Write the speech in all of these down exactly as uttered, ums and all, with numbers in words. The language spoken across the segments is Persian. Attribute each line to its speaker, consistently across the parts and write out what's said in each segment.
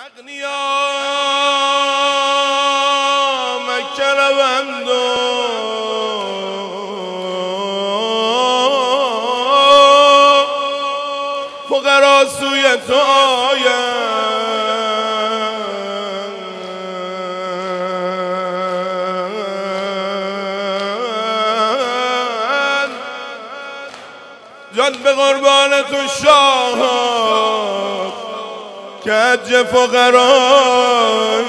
Speaker 1: اغنیا مکه روند و فقرا سوی تو آیند، جان به قربان تو شاه کج فقرای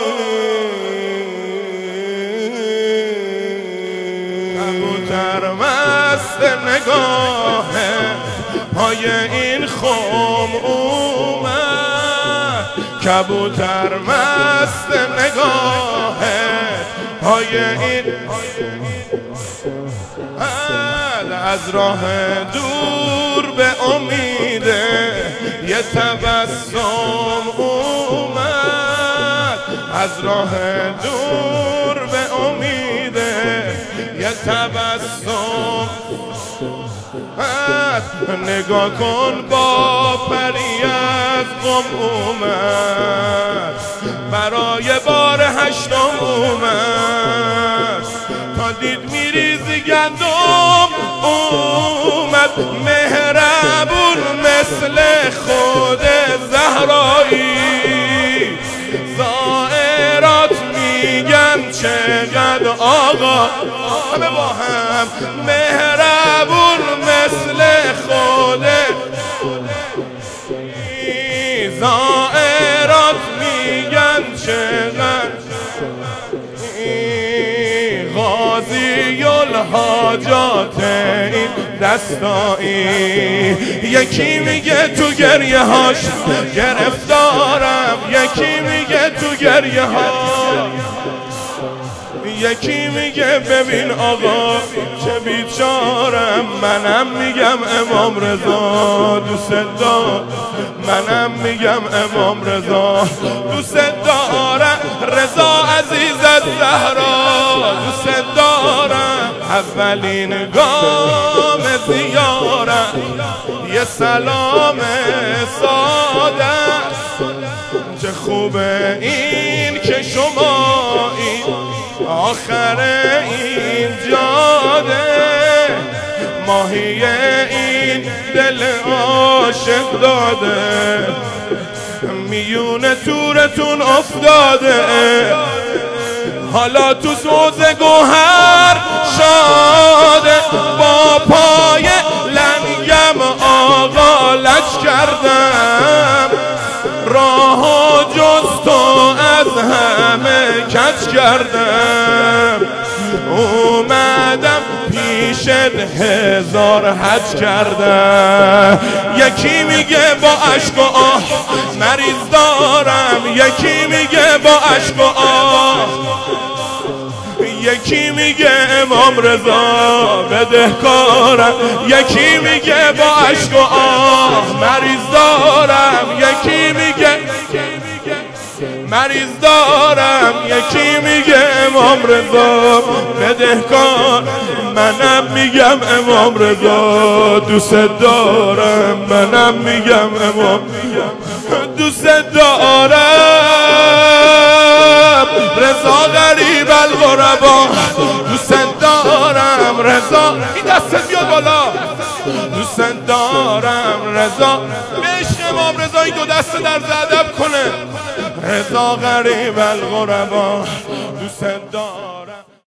Speaker 1: کبوتر مست نگاه پای این خم اومد، کبوتر مست نگاه پای این از راه دور به امید یه تبسم اومد، از راه دور به امید یه تبسم. نگاه کن با پری از قم اومد، برای بار هشتم اومد، تا دید میریزی گندم اومد، مهربون مثل خود زهرایی، زائرات میگن چقدر آقا، همه با هم مهربون مثل خود زائرات میگن چقدر غازی الحاجات این دستایی. یکی میگه تو گریه هاش گرفتارم، یکی میگه تو گریه هاش، یکی میگه ببین آقا چه بیچارم، منم میگم امام رضا دوست دارم، منم میگم امام رضا دوست دارم، رضا عزیز زهرا دوست دارم، اولین گام زیارت یه سلام ساده، چه خوبه این که شما این آخر این جاده، ماهی این دل عاشق داده، میون تورتون افتاده، حالا تو سوز گوهر شاده، با پای لنگم آقا لج کردم، راه و جز تو از همه کج کردم، اومدم پیشت هزار حج کردم. یکی میگه با عشق و آه مریض دارم، یکی میگه با عشق و آه، یکی میگه امام رضا بدهکارم، یکی میگه با عشق و آه مریض دارم، یکی میگه مریض دارم، یکی میگه امام رضا بدهکار، منم میگم امام رضا دوست دارم، منم میگم امام دوست دارم، رضا غریب الغربا دوست دارم، رضا این دست بیاد بالا دوست دارم، رضا به عشق امام رضا این دو دست در ادب کنه، رضا غریب الغربا دوست دارم.